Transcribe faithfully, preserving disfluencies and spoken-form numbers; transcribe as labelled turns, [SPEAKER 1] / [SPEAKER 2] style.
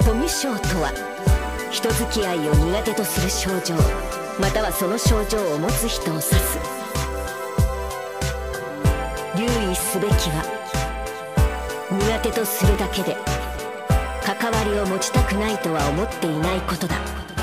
[SPEAKER 1] コミュ症とは、人付き合いを苦手とする症状、またはその症状を持つ人を指す。留意すべきは、苦手とするだけで関わりを持ちたくないとは思っていないことだ。